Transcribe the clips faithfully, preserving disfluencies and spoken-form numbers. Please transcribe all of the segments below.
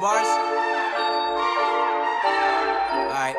bars? Alright.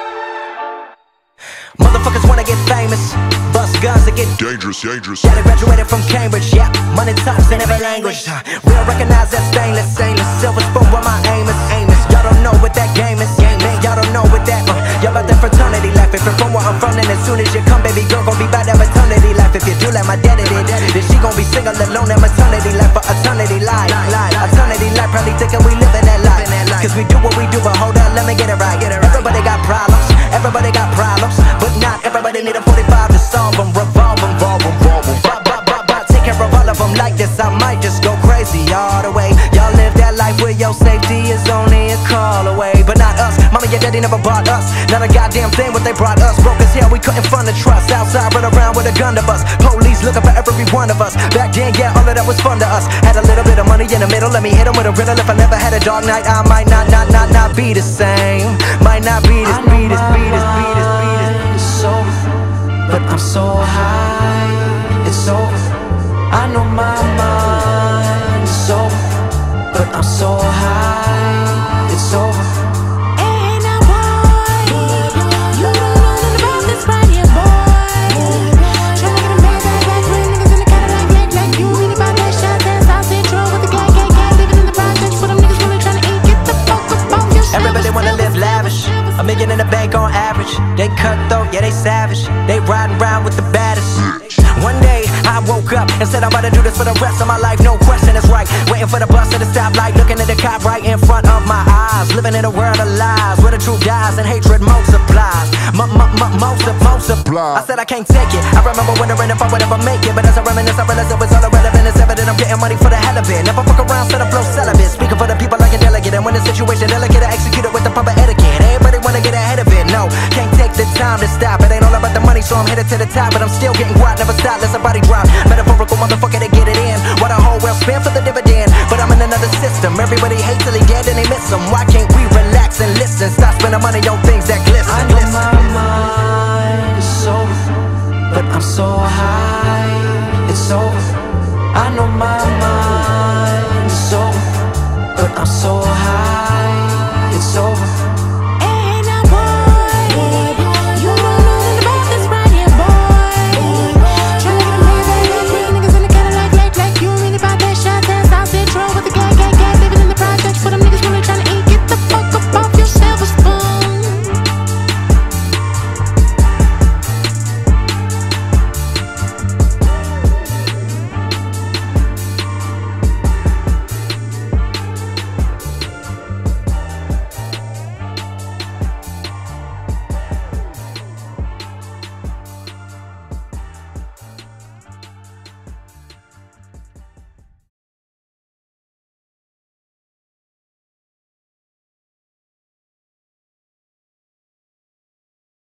Motherfuckers wanna get famous, bust guns to get dangerous, dangerous. Yeah, they graduated from Cambridge, yeah. Money talks in every language. Real recognize that stainless, stainless. Silver spoon where my aim is, aim is. Y'all don't know what that game is, game man. Y'all don't know what that. Uh, y'all about that fraternity life. If you're from where I'm from, then as soon as you come, baby girl gon' be by that maternity life. If you do like my daddy did, then she gon' be single alone at maternity life for eternity life. Eternity life, probably thinking we living that life. Cause we do what we do, but hold up, let me get it right. Everybody got problems, everybody got problems, but not everybody need a forty-five to solve them. Revolve them, revolve them, revolve them. Bop, bop, bop, bop. Take care of all of them like this. I might just go crazy all the way. Y'all live that life where your safety is only a call away, but not us. Mama, your daddy never bought us. Not a goddamn thing what they brought us. Broke as hell, we couldn't fund the trust. Outside, run around with a gun to bust. Police looking for every one of us. Back then, yeah, all of that was fun to us. Had a little bit of money in the middle. Let me hit 'em with a riddle. If I never had a dog night, I might not, not, not, not be the same. Might not be this, be this, be this, be this, be this. It's over, but I'm so high. It's over. I know my mind is over, but I'm so high. It's over. Hey now boy, you don't know nothing about this right here, boy. Tryna get a man back, back, real niggas in the Cadillac, like, like you really about that shot, that's out Central with the gang, gang, gang, living in the projects for them niggas really tryna eat. Get the fuck up off your shit. Everybody wanna live lavish, a million in the bank on average. They cutthroat, yeah they savage. They riding around with the baddest. One day I woke up and said I'm about to do this for the rest of my life. No question, it's right. Waiting for the bus at the stoplight, looking at the cop right in front of my eyes. Living in a world of lies where the truth dies and hatred multiplies. Multiply. I said I can't take it. I remember wondering if I would ever make it, but as I reminisce, I realize it was all irrelevant. It's evident I'm getting money for the hell of it. Never fuck around, set a flow celibate. Speaking for the people like a delegate, and when the situation delicate, I execute it with the proper etiquette. Everybody wanna get ahead of it. No, can't take the time to stop. It ain't all about the money, so I'm headed to the top, but I'm still getting quiet. Never stop, let somebody drop. Metaphorical motherfucker to get it in. What a whole world spend for the dividend. But I'm in another system. Everybody hates till he dead and they miss him. Why can't we relax and listen? Stop spending money on things that glisten. I know my mind is over, but I'm so high. It's over. I know my mind is over, but I'm so high. It's over.